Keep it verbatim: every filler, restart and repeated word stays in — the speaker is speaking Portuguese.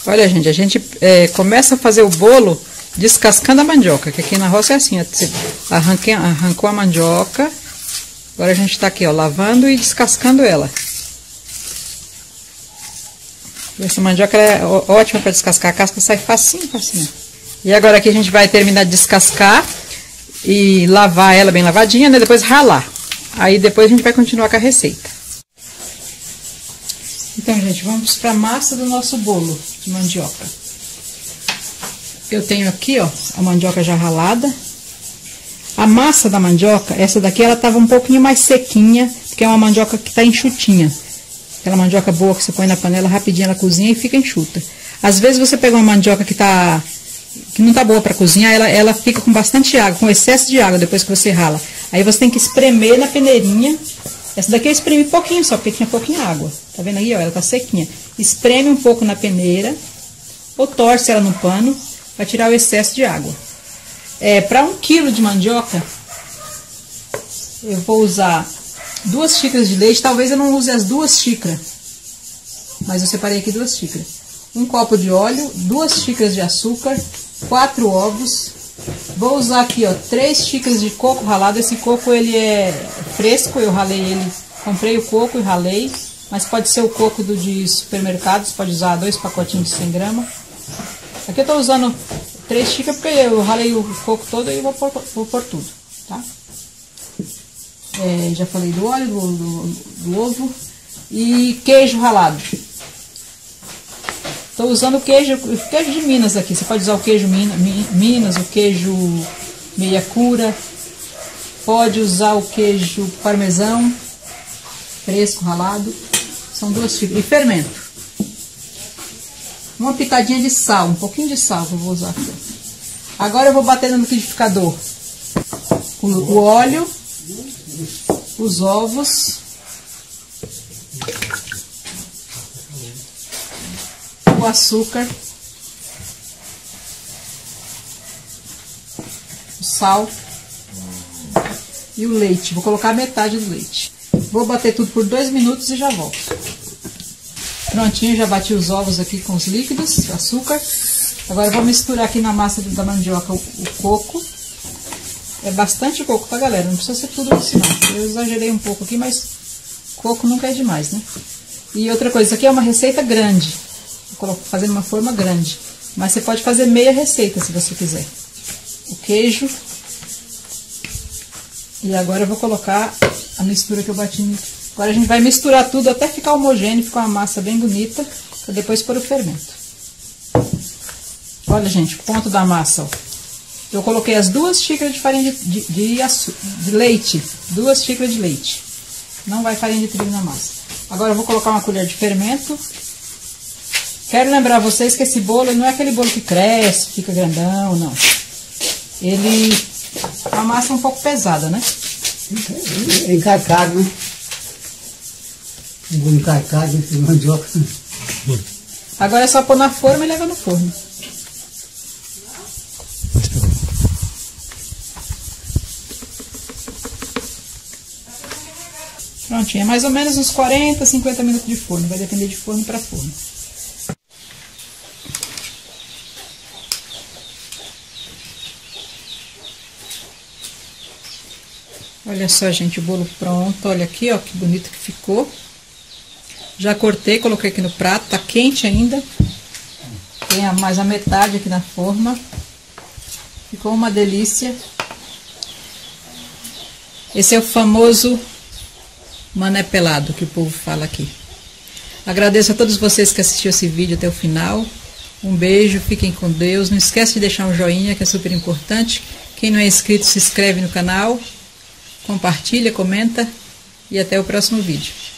Olha, gente, a gente é, começa a fazer o bolo descascando a mandioca, que aqui na roça é assim, você arranque, arrancou a mandioca, agora a gente está aqui, ó, lavando e descascando ela. Essa mandioca é ótima para descascar, a casca sai facinho, facinho. E agora aqui a gente vai terminar de descascar e lavar ela bem lavadinha, né? Depois ralar. Aí depois a gente vai continuar com a receita. Então, gente, vamos para a massa do nosso bolo de mandioca. Eu tenho aqui, ó, a mandioca já ralada. A massa da mandioca, essa daqui, ela tava um pouquinho mais sequinha, porque é uma mandioca que tá enxutinha. Aquela mandioca boa que você põe na panela, rapidinho ela cozinha e fica enxuta. Às vezes você pega uma mandioca que tá que não tá boa para cozinhar, ela, ela fica com bastante água, com excesso de água depois que você rala. Aí você tem que espremer na peneirinha. Essa daqui eu espremi pouquinho só, porque tinha pouquinha água. Tá vendo aí, ó? Ela tá sequinha. Espreme um pouco na peneira, ou torce ela no pano, para tirar o excesso de água. É, para um quilo de mandioca, eu vou usar duas xícaras de leite. Talvez eu não use as duas xícaras, mas eu separei aqui duas xícaras. Um copo de óleo, duas xícaras de açúcar, quatro ovos. Vou usar aqui, ó, três xícaras de coco ralado. Esse coco, ele é fresco, eu ralei ele, comprei o coco e ralei, mas pode ser o coco do de supermercados, pode usar dois pacotinhos de cem gramas. Aqui eu tô usando três xícaras porque eu ralei o coco todo e vou pôr, vou pôr tudo, tá? É, já falei do óleo, do, do, do ovo e queijo ralado. Estou usando o queijo, o queijo de Minas aqui. Você pode usar o queijo Minas, o queijo meia cura. Pode usar o queijo parmesão, fresco, ralado. São duas xícaras. E fermento. Uma pitadinha de sal, um pouquinho de sal que eu vou usar aqui. Agora eu vou bater no liquidificador o, o óleo, os ovos, o açúcar, o sal e o leite. Vou colocar metade do leite. Vou bater tudo por dois minutos e já volto. Prontinho, já bati os ovos aqui com os líquidos, açúcar. Agora eu vou misturar aqui na massa da mandioca o, o coco. É bastante coco, tá, galera? Não precisa ser tudo isso, não. Eu exagerei um pouco aqui, mas coco nunca é demais, né? E outra coisa, isso aqui é uma receita grande. Vou fazer uma forma grande. Mas você pode fazer meia receita, se você quiser. O queijo. E agora eu vou colocar a mistura que eu bati. Agora a gente vai misturar tudo até ficar homogêneo, ficar uma massa bem bonita, para depois pôr o fermento. Olha, gente, o ponto da massa, ó. Eu coloquei as duas xícaras de farinha de, de, de, de leite. Duas xícaras de leite. Não vai farinha de trigo na massa. Agora eu vou colocar uma colher de fermento. Quero lembrar vocês que esse bolo não é aquele bolo que cresce, fica grandão, não. Ele é uma massa um pouco pesada, né? Encarcado, né? Um bolo encarcado, esse mandioca. Agora é só pôr na forma e levar no forno. Prontinho, é mais ou menos uns quarenta, cinquenta minutos de forno. Vai depender de forno para forno. Olha só, gente, o bolo pronto. Olha aqui, ó, que bonito que ficou. Já cortei, coloquei aqui no prato. Tá quente ainda. Tem mais a metade aqui na forma. Ficou uma delícia. Esse é o famoso mané pelado que o povo fala aqui. Agradeço a todos vocês que assistiram esse vídeo até o final. Um beijo, fiquem com Deus. Não esquece de deixar um joinha, que é super importante. Quem não é inscrito, se inscreve no canal. Compartilha, comenta e até o próximo vídeo.